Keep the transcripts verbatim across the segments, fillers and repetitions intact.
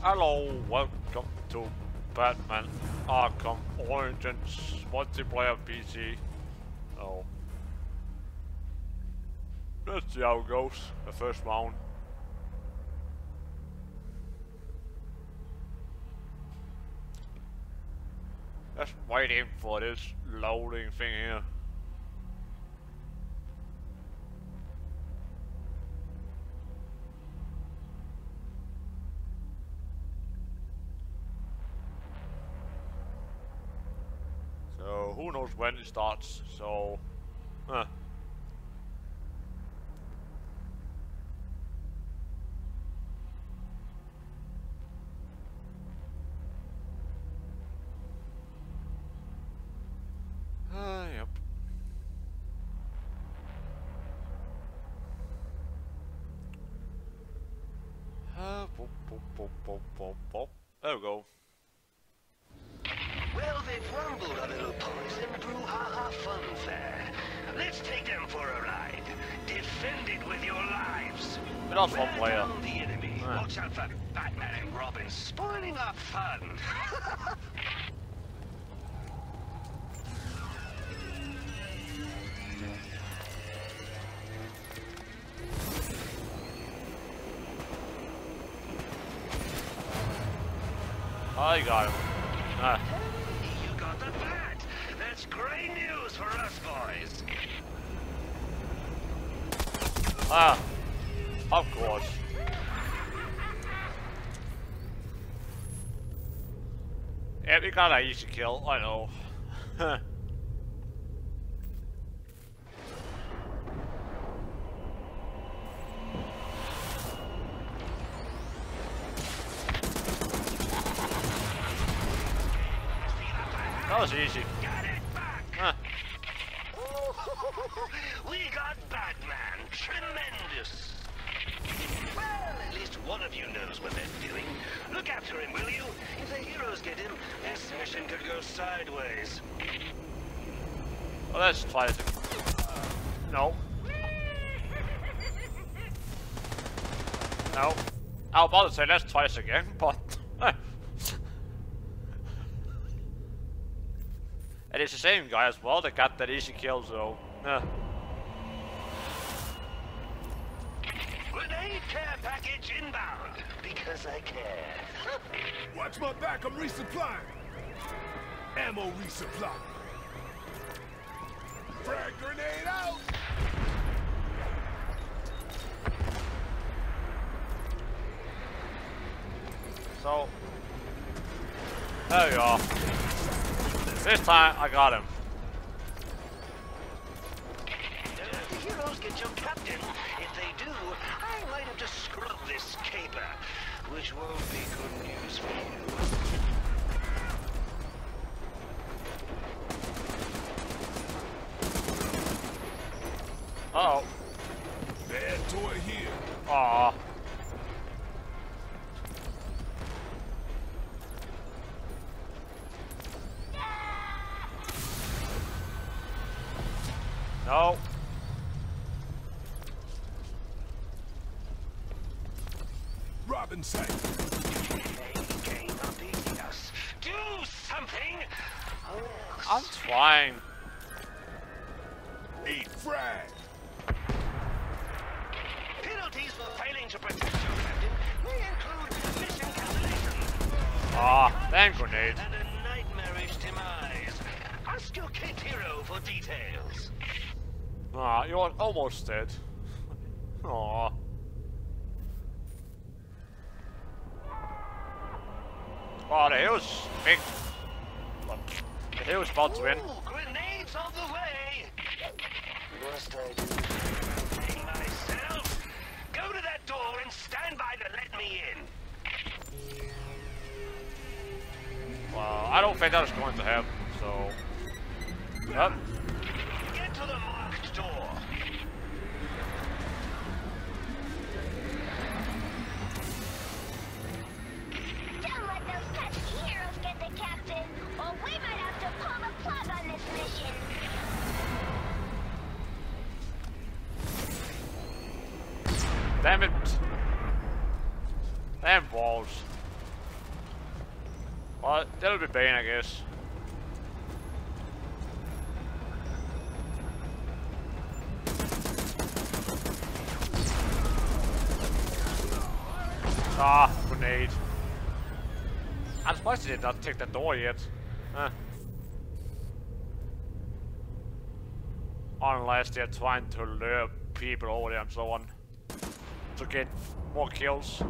Hello, welcome to Batman Arkham Origins multiplayer P C. Oh. Let's see how it goes, the first round. Just waiting for this loading thing here. So who knows when it starts, so huh. Uh, yep. Uh, boop, boop, boop, boop, boop, boop. There we go. Well, they've rumbled a little poison brouhaha funfair. Let's take them for a ride. Defend it with your lives. We're not fun player. Down the enemy. Ah. Watch out for Batman and Robin spoiling our fun. I got him. Ah. You got the bat. That's great news for us boys. Ah. Of course. Yeah, we got an easy kill, I know. That was easy. Got it back. Huh. Ooh, we got Batman. Tremendous. Well, at least one of you knows what they're doing. Look after him, will you? If the heroes get him, this mission could go sideways. Well, let's try it. No. No. I was about to say let's try this again, but... And it's the same guy as well that got that easy kill, so... Yeah. Grenade care package inbound. Because I care. Watch my back, I'm resupplying. Ammo resupply. Frag grenade out! So... There we go. This time, I got him. Uh, the heroes get your captain. If they do, I might have to scrub this caper, which won't be good news for you. Uh oh. Bad toy here. Aw. No. Robin sight. They came up beating us. Do something! Oh, I'm trying. Eight frag. penalties for failing to protect your captain may include mission cancellation. Ah, damn grenade. And a nightmarish demise. Ask your kid hero for details. Ah, you're almost dead. Aw. Wow, the hill's big. The hill's about to win. Ooh, grenades on the way! Must I do something myself? Go to that door and stand by to let me in. Well, I don't think that's going to happen, so... Yep. Get to the marked door. Don't let those pesky heroes get the captain, or we might have to pull the plug on this mission. Damn it. Damn balls. Well, that'll be Bane, I guess. Ah, grenade. I'm surprised they did not take the door yet. Huh. Unless they're trying to lure people over there and so on. To get more kills.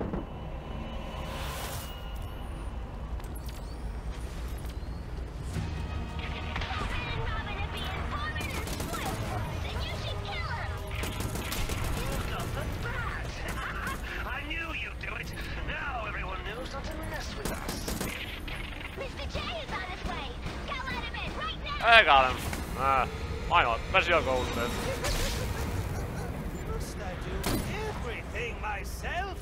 I got him. Uh, why not? Let's go gold then. Must I do everything myself?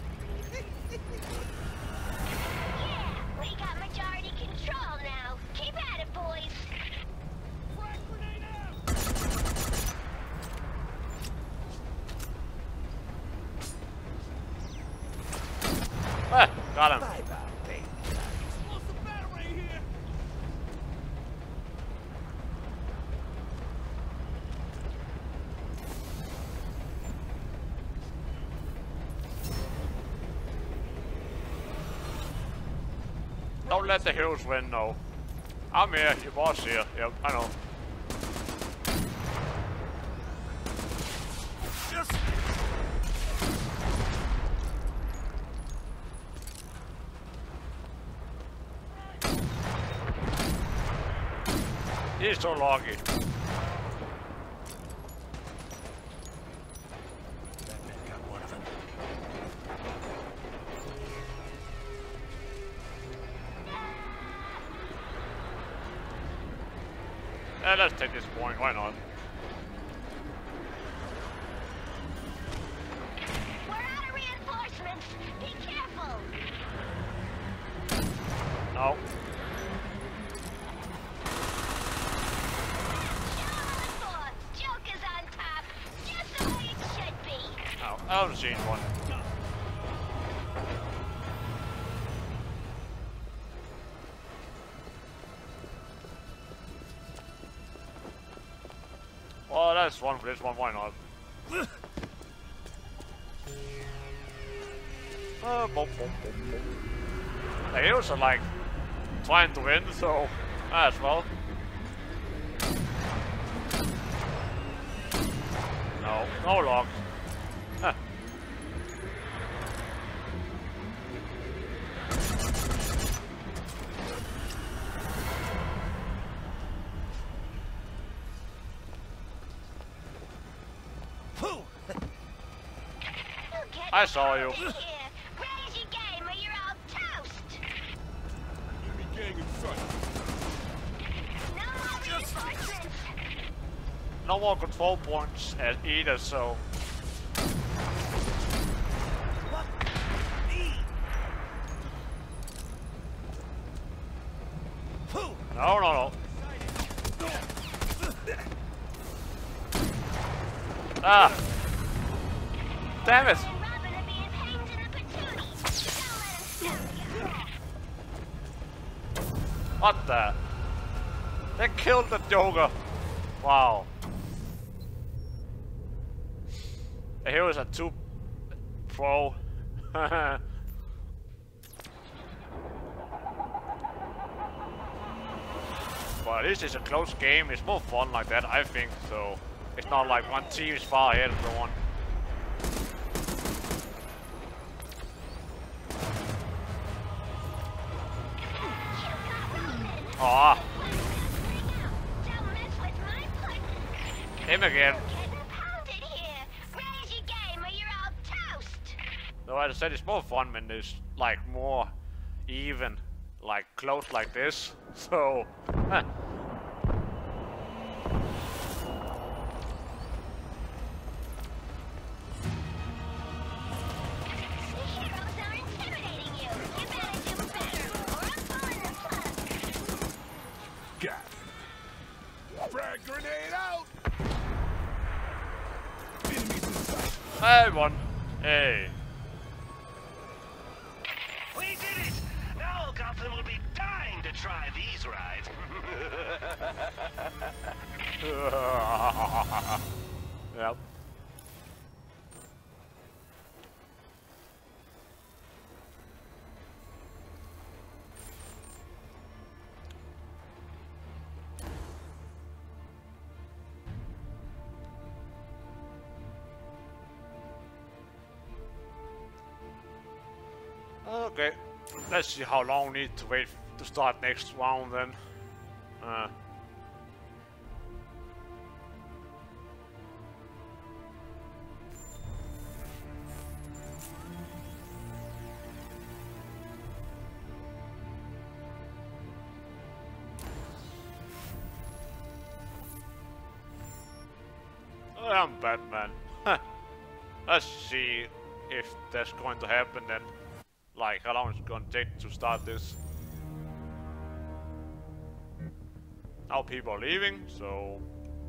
Yeah, we got majority control now. Keep at it, boys. Ah, got him. Bye bye, baby. Don't let the heroes win, no. I'm here, your boss here. Yep, I know. Just He's so lucky. Eh, let's take this point, why not? We're out of reinforcements. Be careful. No. Joker's on top, just the way it should be. No, I haven't seen one. Well, that's one for this one, why not? Uh, boom, boom, boom, boom. The heroes are like trying to win, so as well. No, no lock. Huh. I saw you. Here, raise your game or you're all toast. enemy gang in sight. No more reinforcements. No more control points as either, so. What? Me? Who? No, no, no. Ah! Damn it! Robin are being hanged in the patootie. Don't let him stop you. What the? They killed the Joker. Wow. The heroes are too pro. But at least it's a close game. It's more fun like that, I think. So it's not like one team is far ahead of the one. Ah. Don't mess with my pudding. Him again. Getting pounded here. Raise your game or you're all toast. No, as I said, it's more fun when there's like more even, like close like this. So, huh. The heroes are intimidating you. You better do better or I'm pulling the plug. Got him. Frag grenade out. Enemies in sight. Hey, one. Hey. We did it! Now Gotham will be done try these rides. Yep. Okay, let's see how long we need to wait to start next round then. Uh. I'm Batman. Let's see if that's going to happen then. Like, how long it's gonna take to start this. Now people are leaving, so...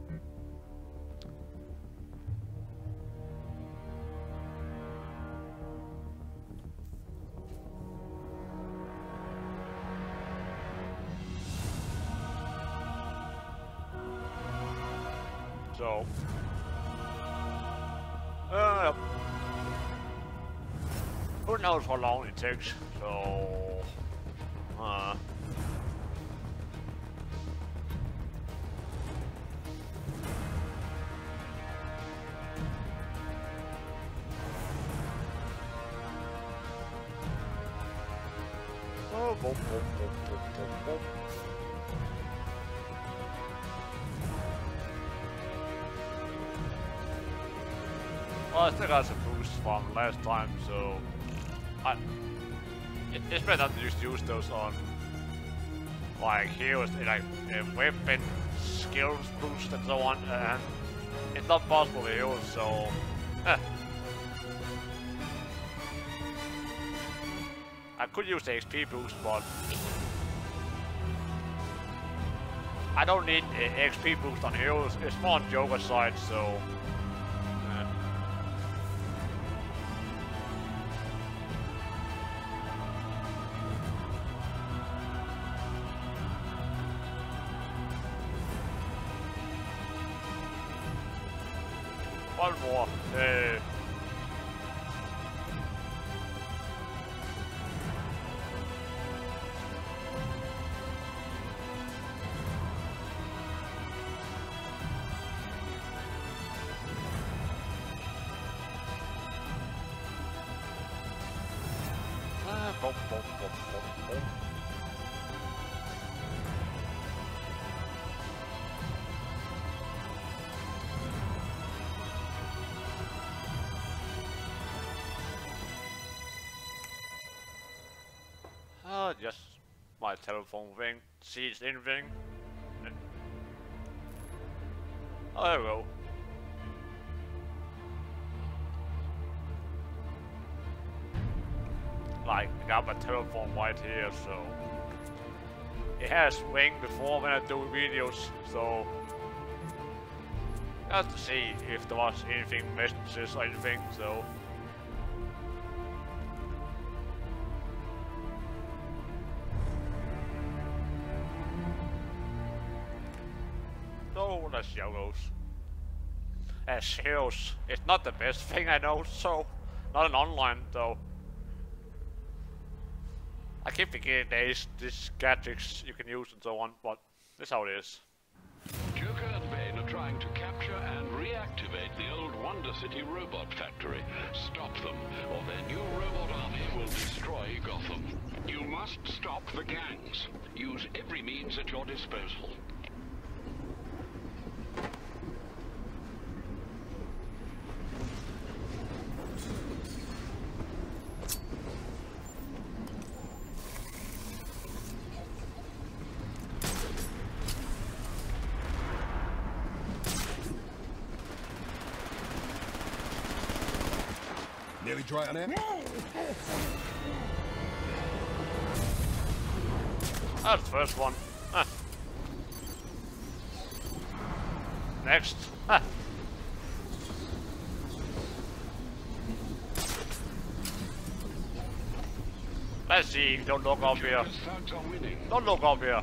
So... Uh, who knows how long it takes, so... Uh... Oh, boom, boom, boom, boom, boom, boom. Well, I still got some boosts from last time, so I it, it's better not to just use those on like heroes, like uh, weapon skills boost and so on, and it's not possible with heroes, so eh. I could use the X P boost, but I don't need uh, X P boost on heroes. It's more on Joker's side, so. One more. Uh, ah, boom, boom, boom, boom, boom. Uh, just my telephone thing, sees anything. Oh, there we go. Like, I got my telephone right here, so it has ring before when I do videos, so just to see if there was anything, messages or anything, so. So let's see how it goes. As heroes, it's not the best thing I know, so not an online though. I keep forgetting there is these gadgets you can use and so on, but that's how it is. Joker and Bane are trying to capture and reactivate the old Wonder City robot factory. Stop them, or their new robot army will destroy Gotham. You must stop the gangs. Use every means at your disposal. Nearly dry on air? That's the first one. Huh. Next. Huh. Let's see, don't look up here. Joker's thugs are winning. Don't look up here.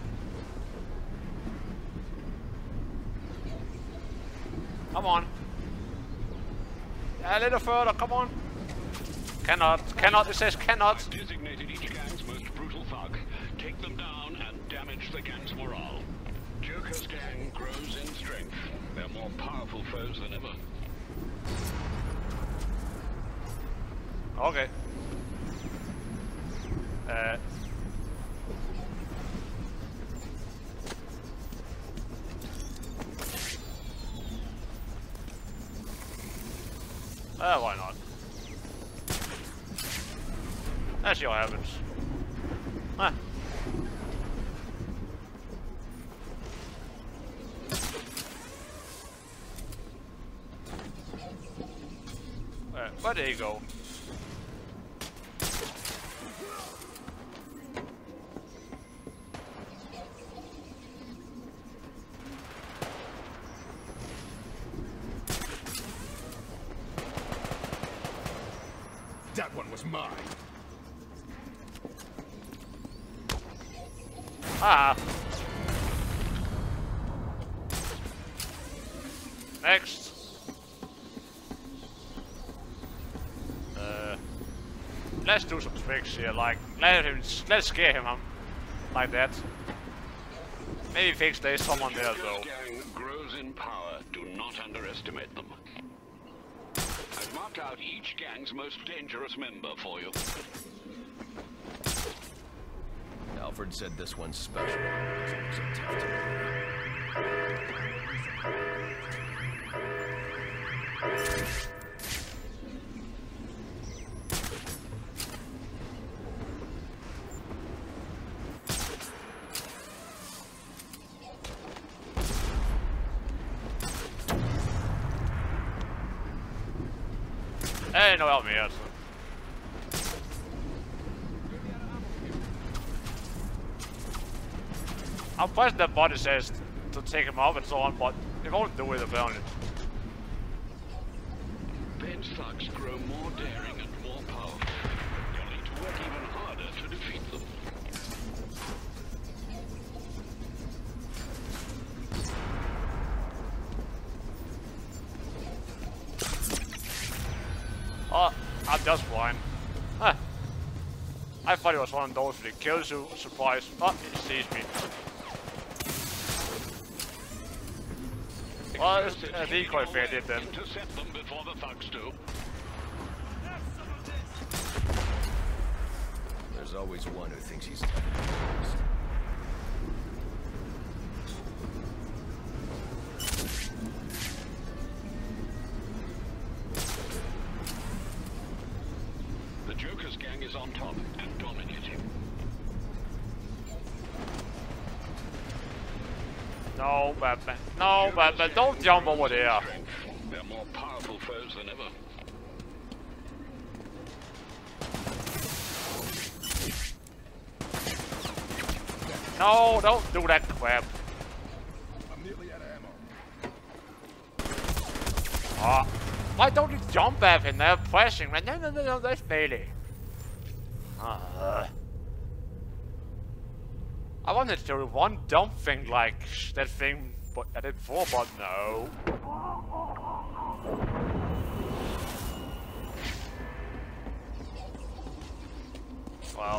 Come on. A little further, come on. Cannot, cannot, it says cannot. I've designated each gang's most brutal thug. Take them down and damage the gang's morale. Joker's gang grows in strength. They're more powerful foes than ever. Okay. Uh. Uh, why not? Let's see what happens. Huh. Uh, where did he go? That one was mine. Ah. Next. Uh, let's do some tricks here. Like, let him, let's scare him um, like that. Maybe think there's someone there though. Joker's gang grows in power. Do not underestimate them. I've marked out each gang's most dangerous member for you. Alfred said this one's special. So tough to Hey, no help me yet. I'm pressing that button says to take him off and so on, but it won't do it apparently. Ben's thugs grow more daring and more powerful. You'll need to work even harder to defeat them. Oh, I'm just blind. Huh. I thought it was one of those that kills you, surprise. Oh, it sees me. Well, it's a decoy if I did then. Intercept them before the thugs do. There's always one who thinks he's The Joker's gang is on top and dominating. No, Batman. No, Batman. Don't jump over there. They're more powerful foes than ever. No, don't do that crap. I'm nearly out of ammo. Ah. Why don't you jump at him? They're pressing. No, no, no, no, that's melee. Uh. I wanted to do one dumb thing like that thing but I did before, but no. Well.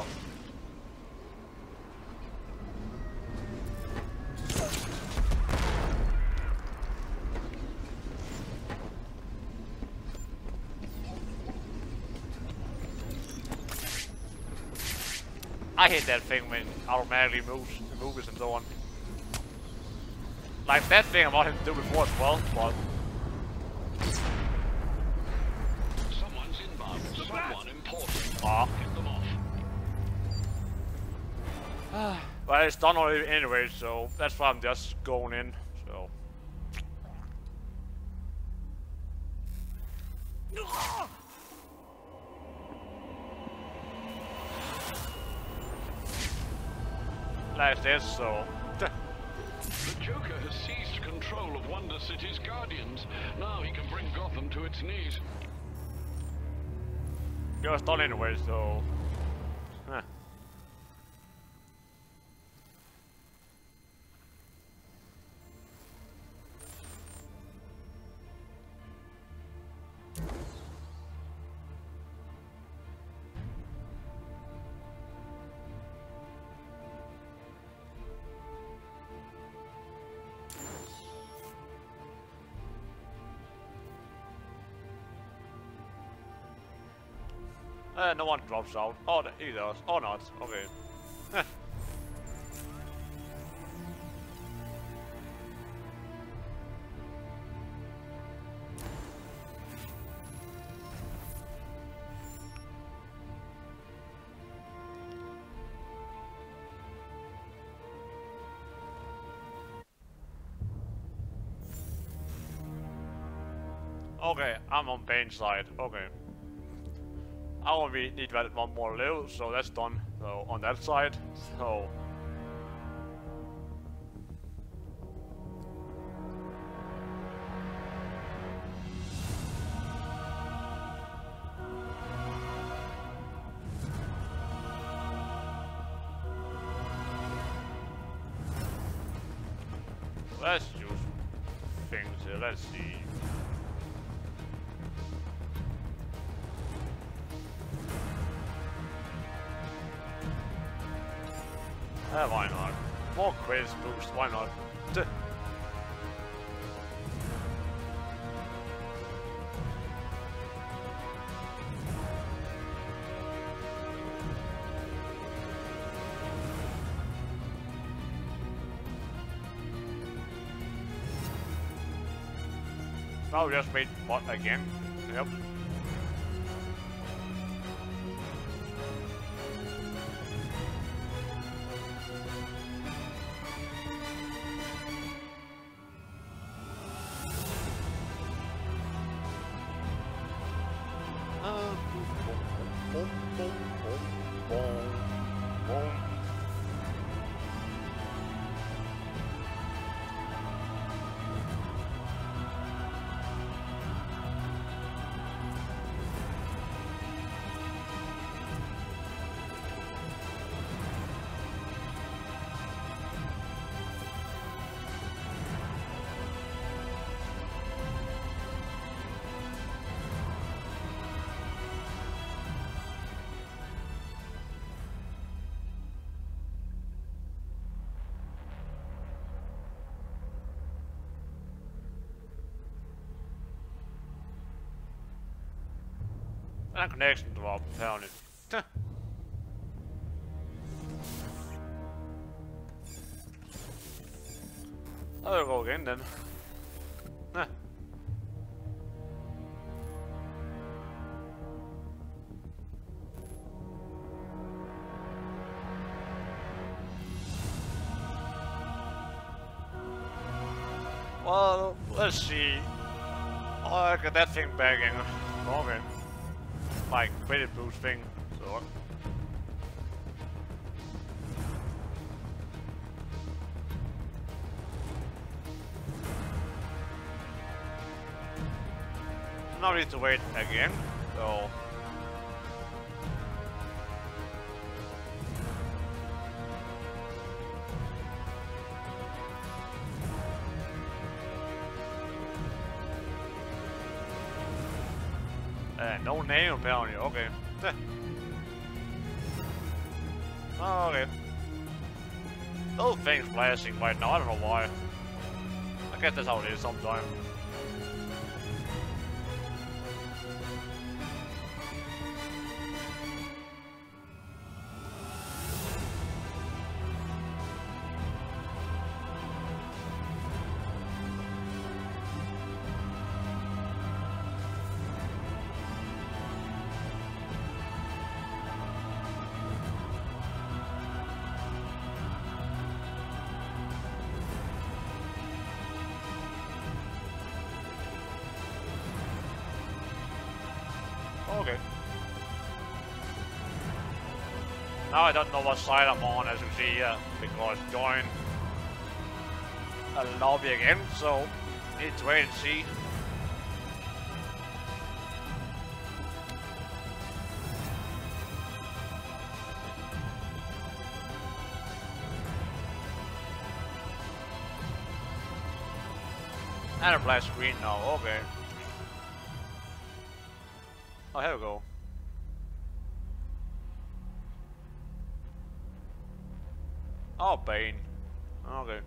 I hate that thing when it automatically moves, moves and so on. Like that thing I wanted to do before as well, but... Someone's inbound. Someone important. Ah. Get them off. Well, it's done already anyway, so that's why I'm just going in, so... Like this, so... The Joker has seized control of Wonder City's guardians. Now he can bring Gotham to its knees. It was done anyway, so... Huh. Uh, no one drops out. Oh, he does. Or not. Okay. Okay, I'm on Bane's side. Okay. I only need that one more level, so that's done. So on that side, so let's use things here. Let's see. Uh, why not? More quiz boost, why not? Duh. Now we just made what again? Yep. And connection drop, found it. I'll go again then. Nah. Well, let's see. Oh, I got that thing bagging. Okay. Like credit boost thing, so now we need to wait again, so Uh, no name apparently, okay. Oh, okay. Those things flashing right now, I don't know why. I guess that's how it is sometimes. Okay. Now I don't know what side I'm on, as you see here, because join a lobby again, so need to wait and see. And a black screen now, okay. Oh, here we go. Oh, Bane. Okay.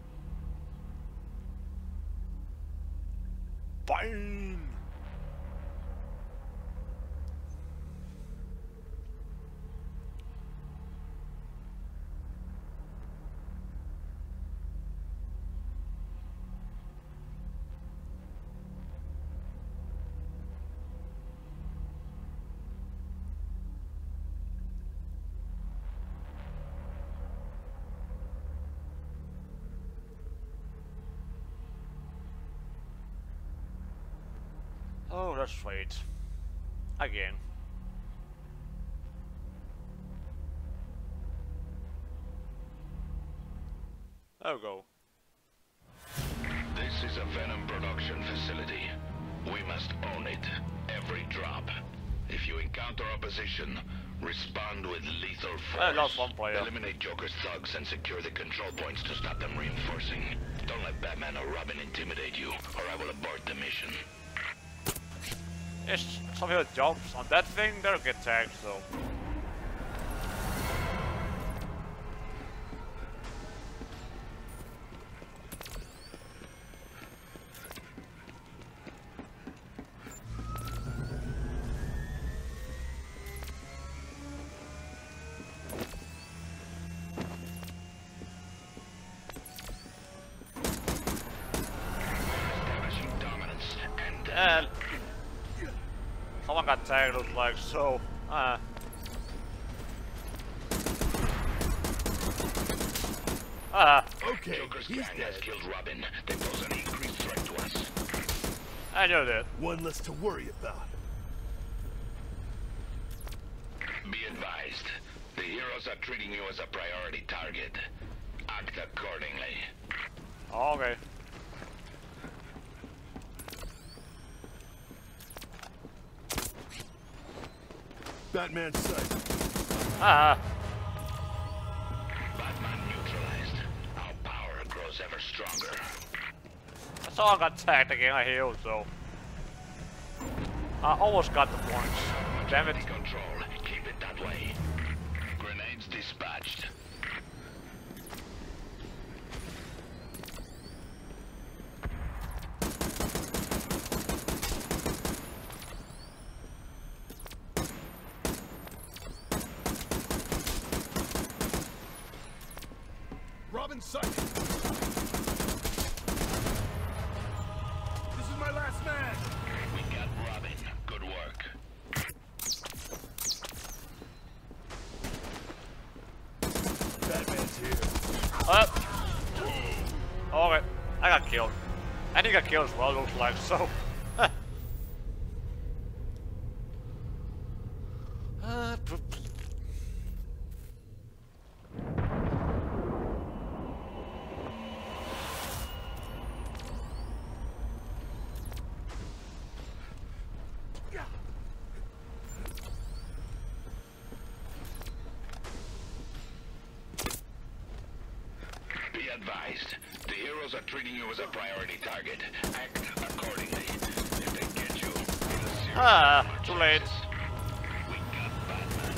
Bane! Oh, that's sweet. Again. There we go. This is a Venom production facility. We must own it. Every drop. If you encounter opposition, respond with lethal force. I lost one player. Eliminate Joker's thugs and secure the control points to stop them reinforcing. Don't let Batman or Robin intimidate you, or I will abort the mission. If some hero jumps on that thing, they'll get tagged, so. And someone got tagged, looks like, so, uh. Ah. Okay, Joker's he's gang dead. has killed Robin. They pose an increased threat to us. I know that. One less to worry about. Be advised, the heroes are treating you as a priority target. Act accordingly. Okay. Batman sight. Ah. Batman neutralized. Our power grows ever stronger. Someone got tagged again, I healed, so. I almost got the points. Damn it. Control. Keep it that way. Grenades dispatched. Robin sight. This is my last man. We got Robin. Good work. Batman's here. Uh. Okay. I got killed. And he got killed as well, looks like, so. uh, Be advised, the heroes are treating you as a priority target. Act accordingly. If they get you, it'll serious ah, too late. We got Batman.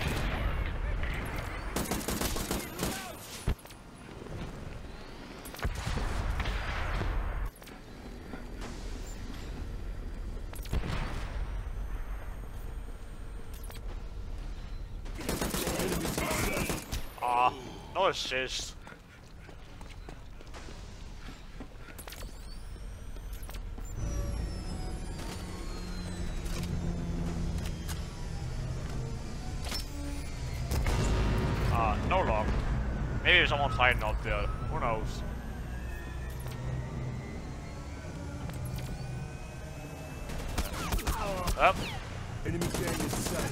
Ah, no assist. Ah, no luck. Maybe someone's hiding up there. Who knows? Up. Enemy gang is sight.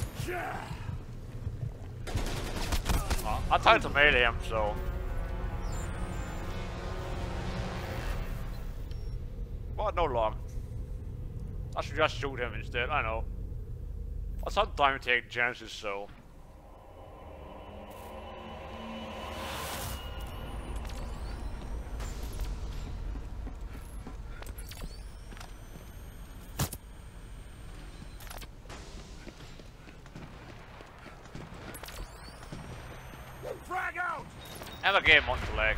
Uh, I tried to melee him, so. But no luck. I should just shoot him instead, I know. But sometimes take chances, so. Frag out! And the game on the leg.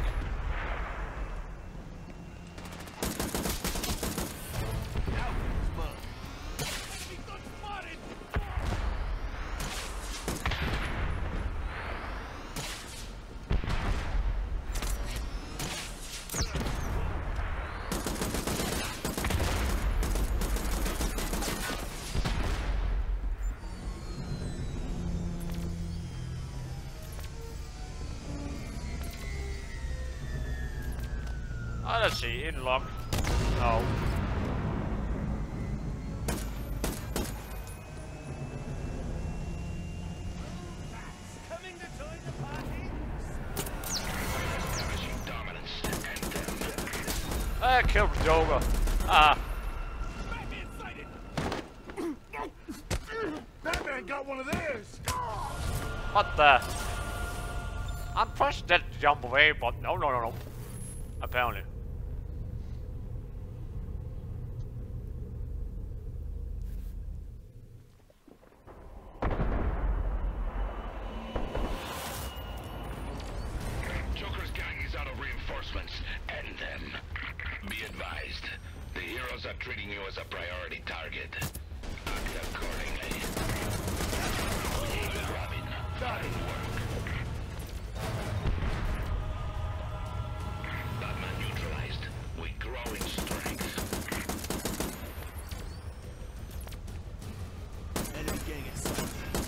Ah, let's see, in luck. No. killed Joker. Ah. Batman sighted! Batman got one of theirs! What the? I'm pressing that to jump away, but no, no, no, no. Apparently. Joker's gang is out of reinforcements. End them. Be advised, the heroes are treating you as a priority target. Act accordingly. Robin, fine work. Batman neutralized. We grow in strength. Enemy gang is sighted.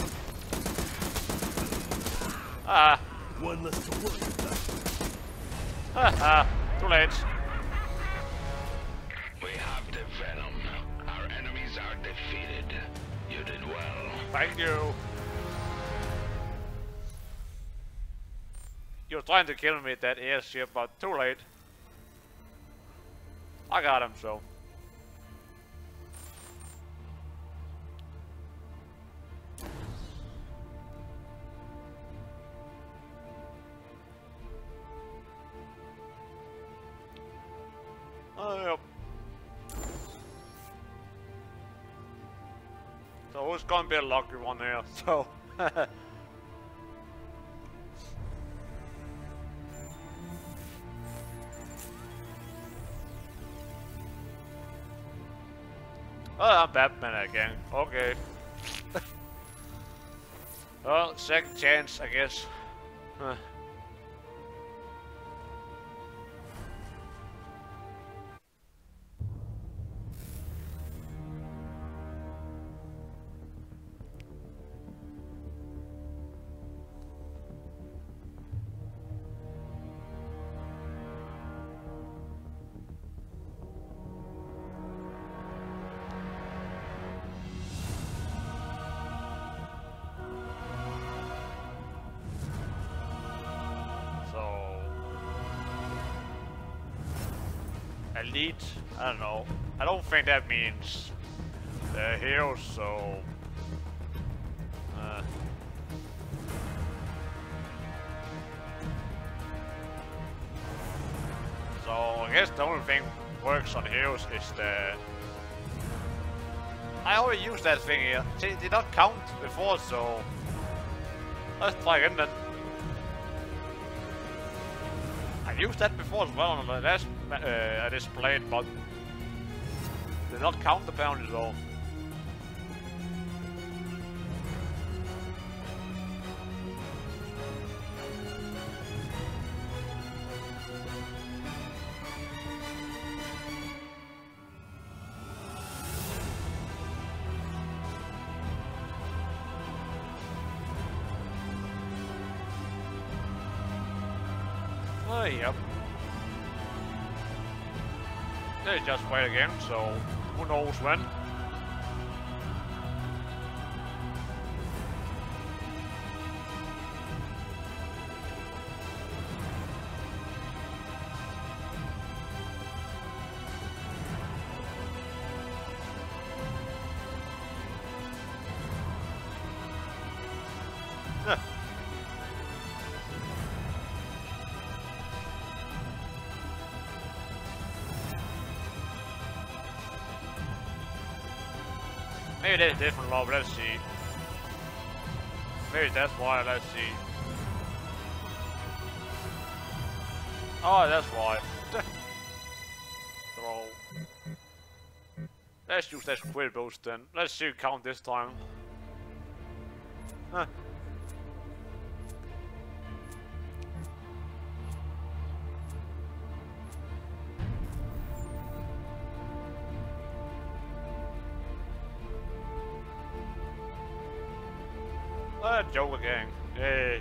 Ah. One less to worry about. Ah. Too late. We have the venom. Our enemies are defeated. You did well. Thank you. You're trying to kill me with that airship, but too late. I got him, so. Oh, yep. So who's gonna be a lucky one here? So. Oh, I'm Batman again. Okay. Well, second chance, I guess. Huh. Elite? I don't know. I don't think that means the heroes, so... Uh. So, I guess the only thing works on heroes is the... I already used that thing here. It did not count before, so... Let's try again then. I used that before as well on the last uh, I displayed, but did not count apparently though. Oh, yep. They just wait again, so who knows when. Maybe that's different law, but let's see. Maybe that's why, let's see. Oh, that's why. Throw. Let's use that squid boost then. Let's see count this time. Huh. Uh, Joker gang. Yay.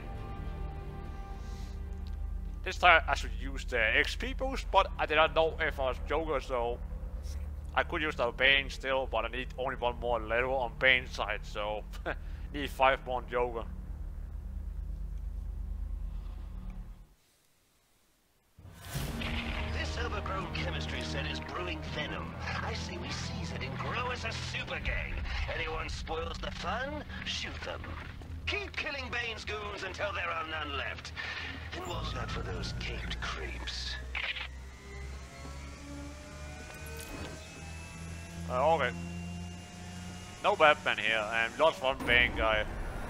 This time I should use the X P boost, but I did not know if I was Joker, so I could use the Bane still, but I need only one more level on Bane's side, so need five more on Joker. This overgrown own chemistry set is brewing venom. I say we seize it and grow as a super gang. Anyone spoils the fun, shoot them. Keep killing Bane's goons until there are none left. And watch out for those caped creeps. Uh, okay. No Batman here, and lots one Bane guy.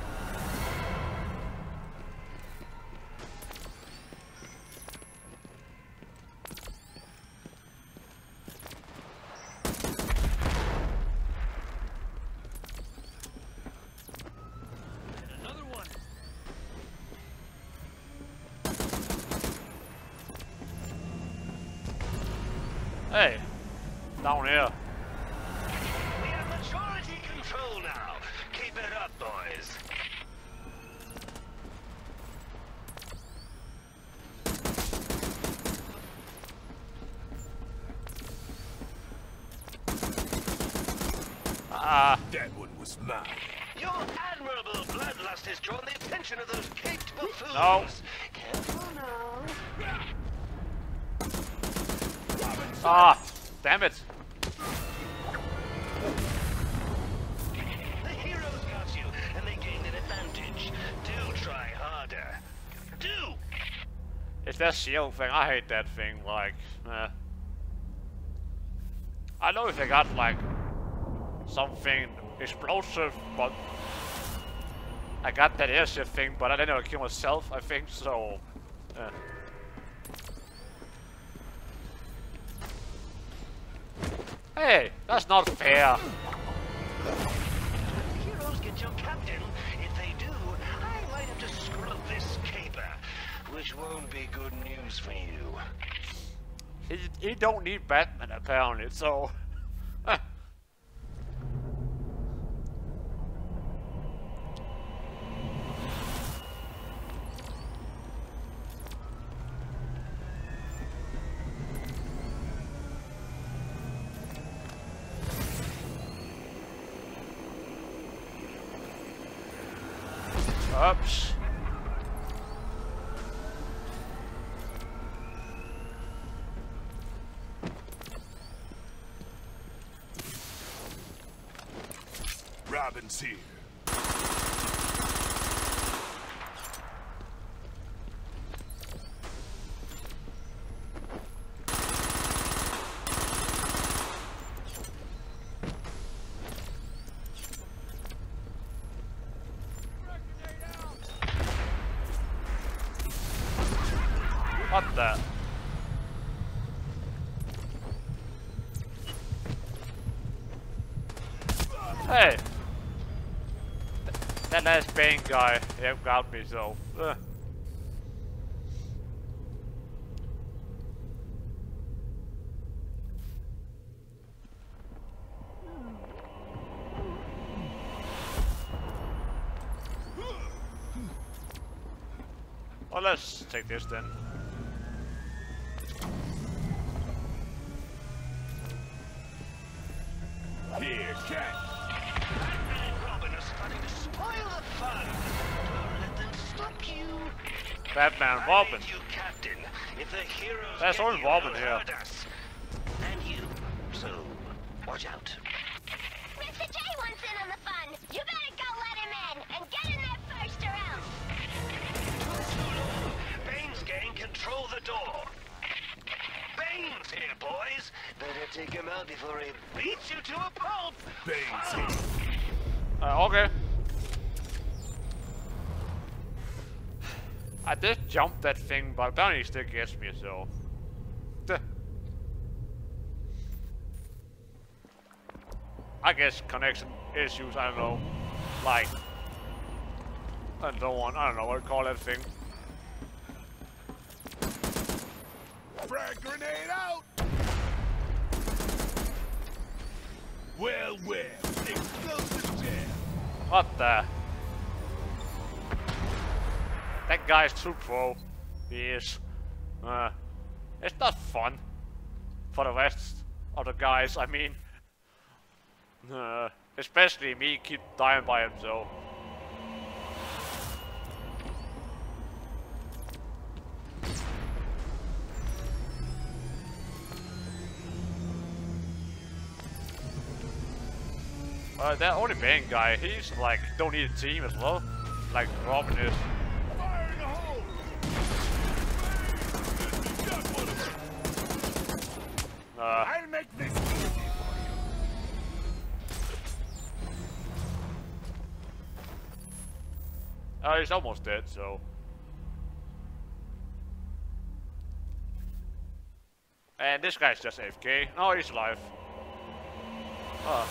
Hey, down here. We have majority control now. Keep it up, boys. Ah, That one was mine. Your admirable bloodlust has drawn the attention of those caped buffoons. No. Careful now. ah, damn it. The heroes got you, and they gained an advantage. Do try harder. Do! It's that shield thing, I hate that thing, like, eh. I know if I got, like, something explosive, but I got that airship thing, but I didn't know kill myself, I think, so, eh. Hey, that's not fair. The heroes get your captain. If they do, I might have to scrub this caper, which won't be good news for you. He, he don't need Batman, apparently, so... eh. Oops. Robin's here. What the? Hey! Th that last Bane guy, he got me, so... Uh. Well, let's take this then. Here, cat. Batman and Robin are starting to spoil the fun. Don't let them stop you. Batman and I Robin. made you captain. If the heroes That's get only you, Robin they'll here. hurt us. And you. So, watch out. Mister J wants in on the fun. You better go let him in and get in there first or else. Bane's gang control the door. Bane's here, boys. Better take him out before he beats you to a pulp. Bane's here. Uh, okay. I did jump that thing, but apparently he still gets me, so... Duh. I guess connection issues, I don't know. Like... I don't want, I don't know what to call that thing. Frag grenade out! Well, well. Explosive jam. What the? That guy's too pro. He is. Uh, it's not fun. For the rest of the guys, I mean. Uh, especially me keep dying by him, so. Uh, that only main guy, he's like, don't need a team as well. Like Robin is. Fire in the hole! You got one of them. Uh, I'll make this easy for you. uh, he's almost dead, so. And this guy's just A F K. No, he's alive. Uh.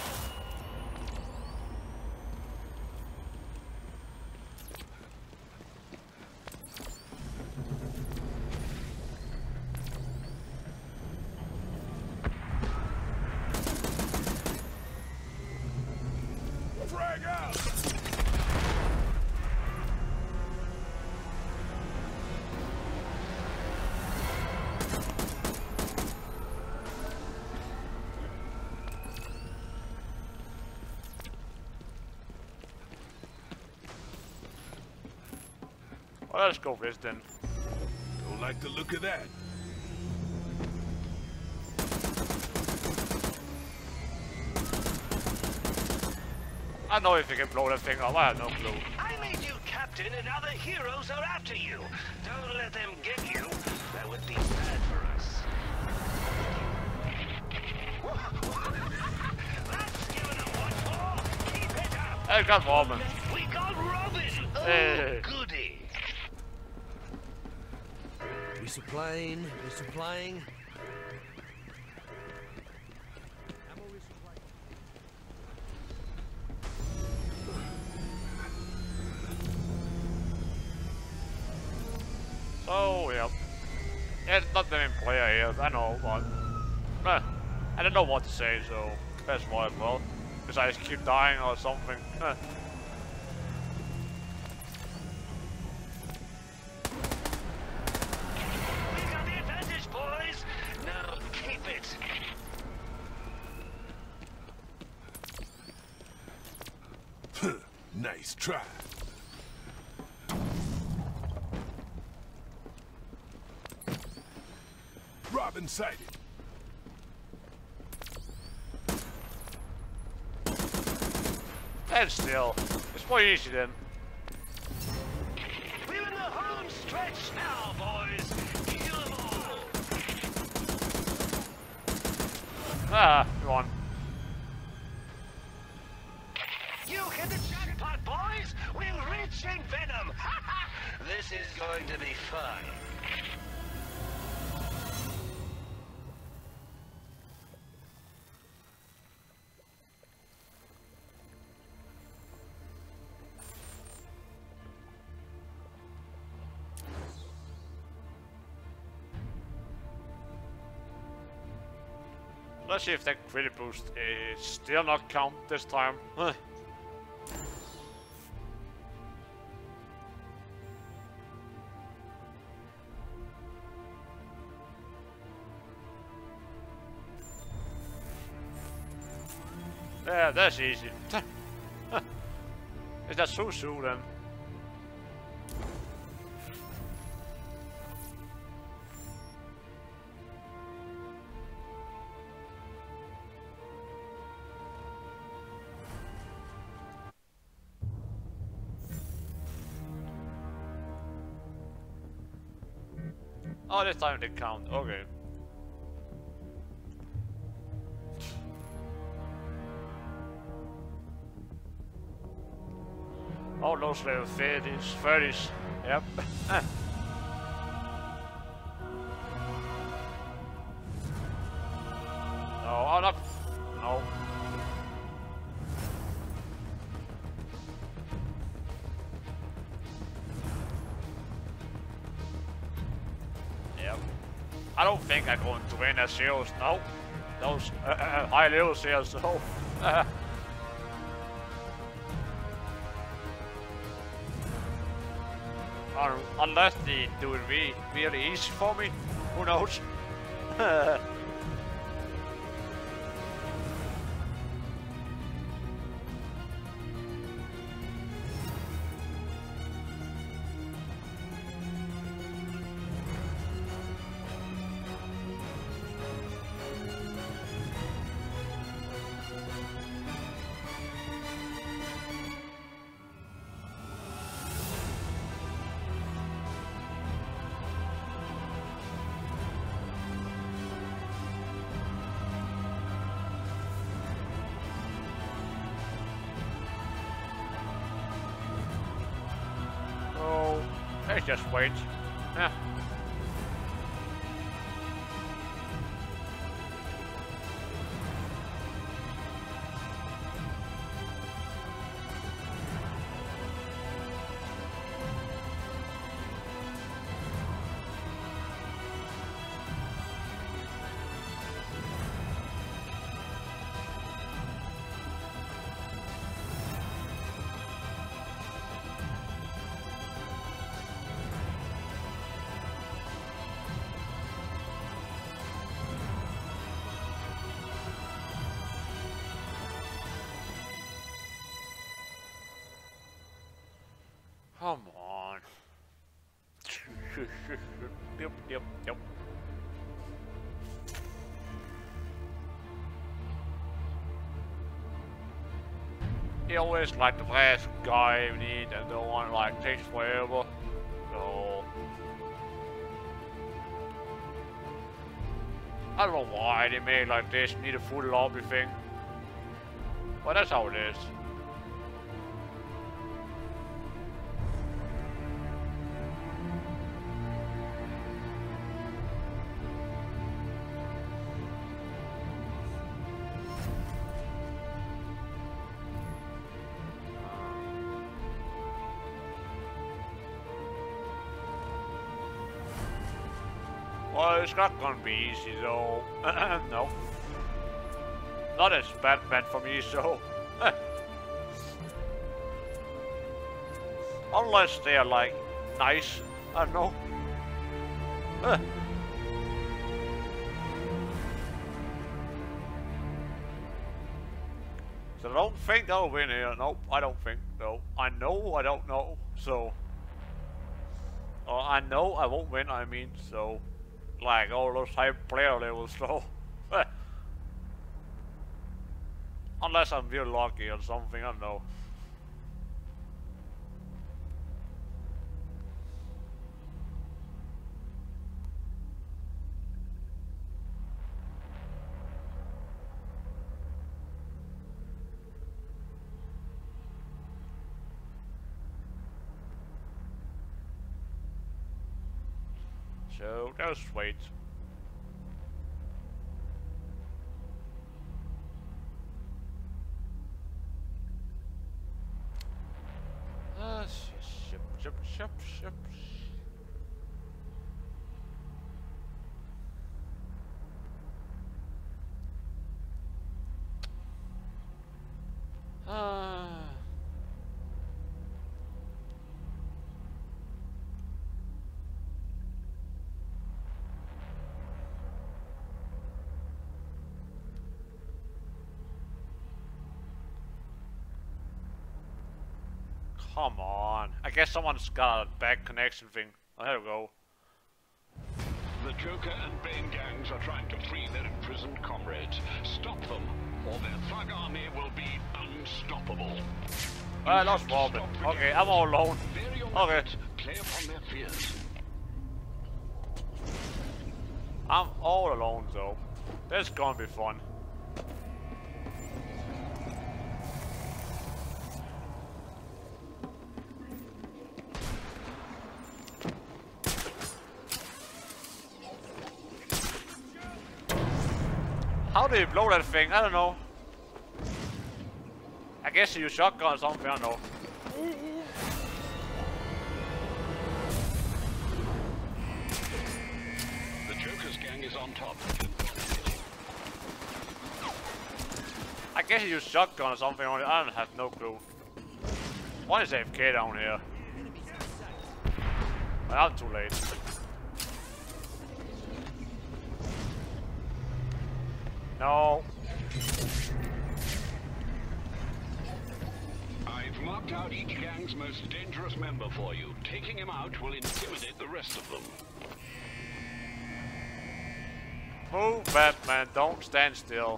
Frag out! Well, let's go this then. Don't like the look of that. I don't know if you can blow that thing up, I have no clue. I made you captain and other heroes are after you. Don't let them get you. That would be bad for us. That's given them what for. Keep it up. I got Robin. We got Robin. Oh, Hey. goody. Resupplying, resupplying. So, yeah. Yeah, it's not the main player here, I know, but... Eh, I don't know what to say, so... That's why as well. Besides keep dying or something. Eh. We got the advantage, boys. Now keep it. Nice try. Robin sighted. And still, it's more easy then. We're in the home stretch now, boys. Kill them all. Ah, come on. You hit the jackpot, boys. We're reaching Venom. This is going to be fun. Let's see if that credit boost is still not count this time. Huh. Yeah, that's easy. Is that so soon then? Oh, this time they count. Okay. Oh, those level thirties, thirties. Yep. No, oh, not. No. Yep. I don't think I'm going to win as serious. No. Those uh, uh, high level serious. No. Or unless they do it really, really easy for me, who knows? Let's just wait. Yeah. Come on. Yep, yep, yep. He always like the last guy we need and the one like takes forever. So I don't know why they made like this, need a full lobby thing. But that's how it is. Well, it's not gonna be easy though. No. Not as Batman for me, so. Unless they're like nice, I don't know. So I don't think I'll win here. Nope, I don't think so. I know I don't know, so. Or I know I won't win, I mean, so. Like all those high player levels, so. Unless I'm real lucky or something, I don't know. So, just wait. Uh, ship, ship, ship, ship. Ah. Come on. I guess someone's got a back connection thing. Oh, here we go. The Joker and Bane gangs are trying to free their imprisoned comrades. Stop them, or their thug army will be unstoppable. I lost Robin. Okay, I'm all alone. Okay. Play upon their fears. I'm all alone though. This is gonna be fun. How do you blow that thing? I don't know. I guess you use shotgun or something, I don't know. The Joker's gang is on top. I guess you use shotgun or something on it. I don't have no clue. Why is A F K down here? Well, I'm too late. No. I've marked out each gang's most dangerous member for you. Taking him out will intimidate the rest of them. Move, Batman. Don't stand still.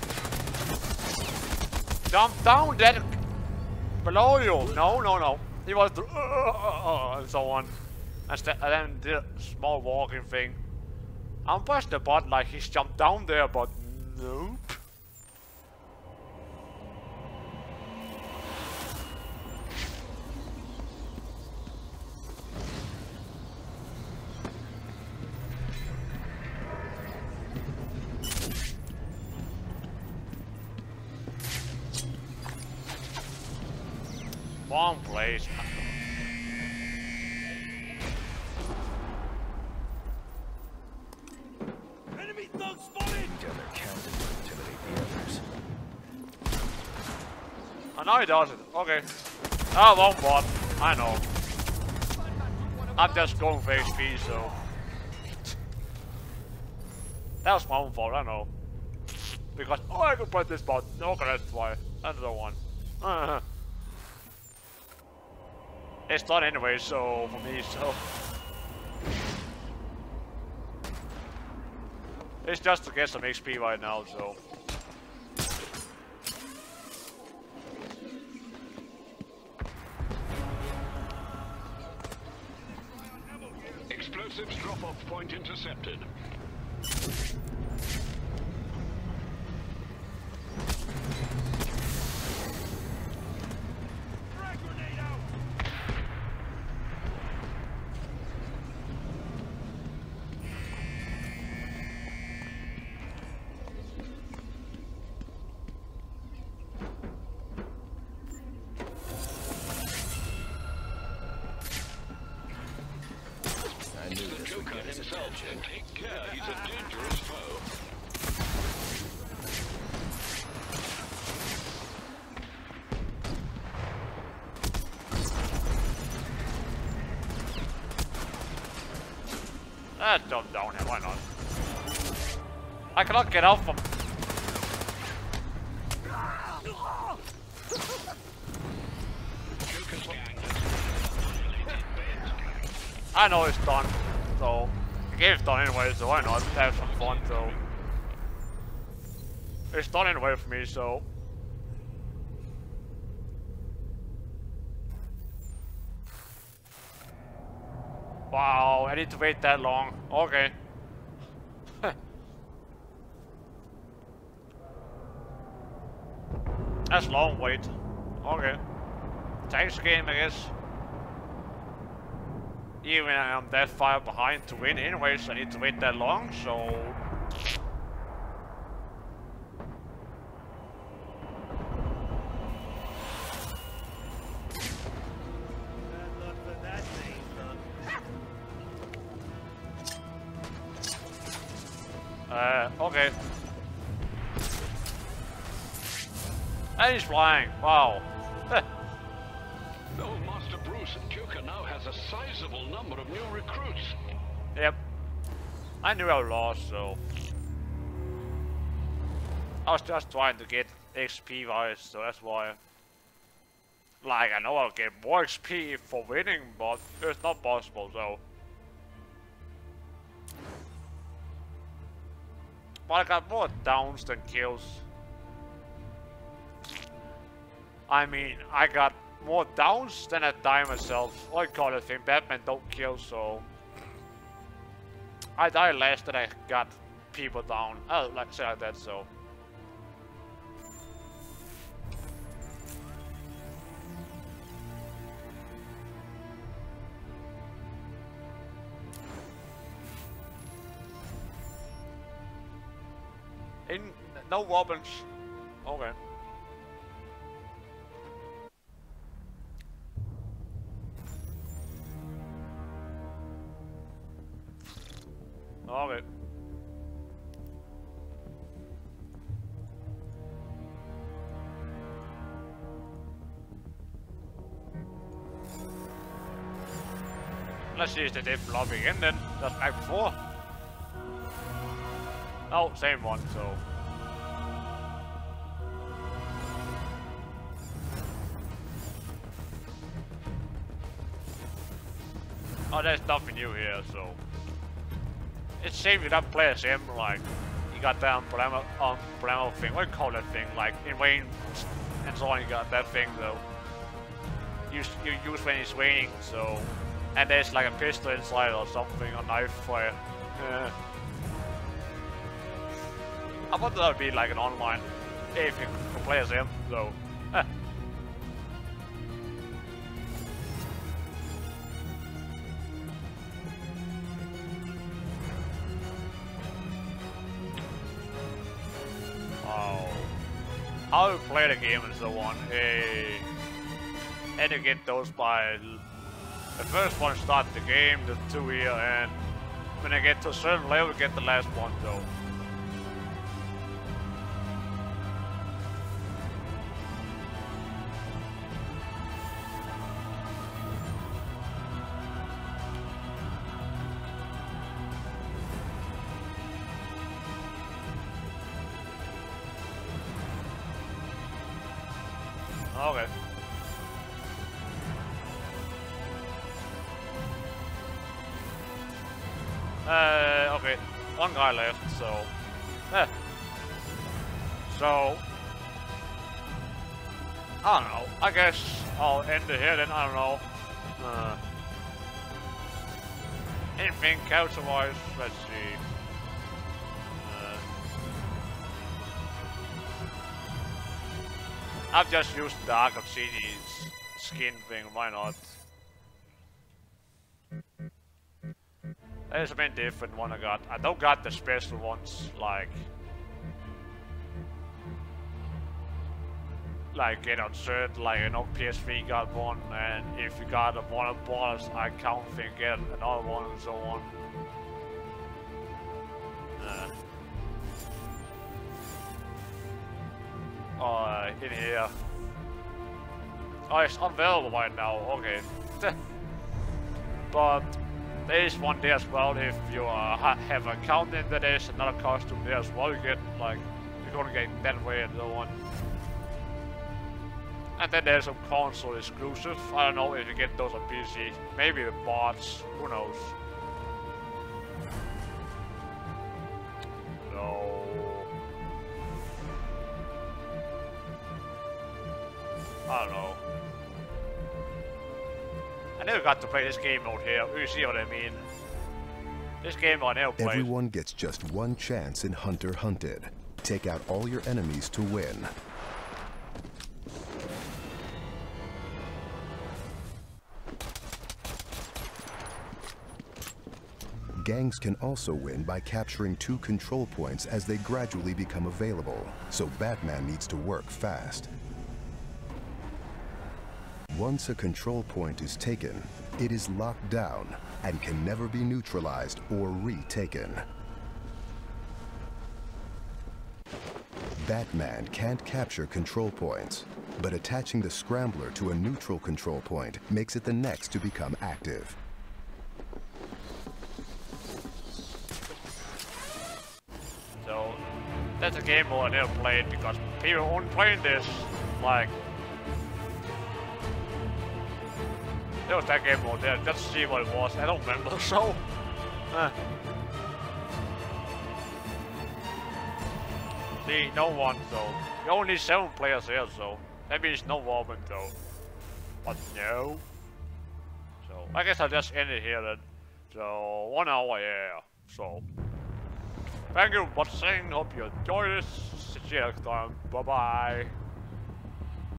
Jump down that below you. No, no, no. he was the uh, and so on. And, and then did a small walking thing. I'm pressing the button like he's jumped down there, but nope. Wrong place. Enemy thug spotted! Gather counted to intimidate the others. Oh, now he does it. Okay. Oh, wrong bot. I know. I'm just going for H P, so. That was my own fault, I know. Because, oh, I could press this button. Okay, that's why. Another one. Uh-huh. It's done anyway, so for me, so it's just to get some X P right now, so Explosives drop-off point intercepted. Take care, he's a dangerous foe. let's jump down here, why not? I cannot get out from. I know it's done, so the game's done anyway, so why not have some fun, so it's done anyway for me, so wow, I need to wait that long. Okay. That's long wait. Okay. Thanks game, I guess. Even I'm that far behind to win anyways, I need to wait that long, so Uh, okay. And he's flying, wow. Old Master Bruce Joker now has a sizable number of new recruits. Yep. I knew I lost, so I was just trying to get X P wise, so that's why. Like, I know I'll get more X P for winning, but it's not possible, so. But I got more downs than kills. I mean, I got more downs than I die myself. I call it thing, Batman don't kill, so I die less than I got people down. I like say like that, so. In no Robins. Okay. Okay. Let's see if they did lobby again then. That's back before. Oh, same one, so. Oh, there's nothing new here, so. It's shame you don't play as him, like, you got that umbrella, umbrella thing, what do you call that thing, like, in Wayne and so on, you got that thing, though. use you use when it's raining. So, and there's like a pistol inside or something, or knife fire. Yeah. I thought that would be like an online if you can play as him. So. Eh. Oh. How to play the game and so on. Hey. And you get those by the first one start the game, the two here, and when I get to a certain level, you get the last one though. Okay. Uh, okay, one guy left, so... Eh. So... I don't know, I guess I'll end it here then, I don't know. Uh, anything character-wise, let's see. Uh, I've just used the Arkham City's skin thing, why not? There's a bit different one I got. I don't got the special ones like like get on cert, like you know P S three got one, and if you got a one of borders, I can't think get another one and so on. Uh, uh in here. Oh, it's unavailable right now, okay. But there is one there as well. If you uh, ha have an account in there, there's another costume there as well. You get like you're gonna get that way and so on. And then there's some console exclusive. I don't know if you get those on P C. Maybe the bots. Who knows? So I don't know. I never got to play this game mode here. You see what I mean? This game I never played. Everyone gets just one chance in Hunter Hunted. Take out all your enemies to win. Gangs can also win by capturing two control points as they gradually become available, so Batman needs to work fast. Once a control point is taken, it is locked down and can never be neutralized or retaken. Batman can't capture control points, but attaching the Scrambler to a neutral control point makes it the next to become active. So, that's a game mode I never played because people only playing this, like... There was that game mode there, just to see what it was, I don't remember, so... Uh. See, no one, so... You only need seven players here, so... That means no woman, though. But no... So, I guess I'll just end it here then. So, one hour, yeah, so... Thank you for watching, hope you enjoyed this. See you next time, bye bye.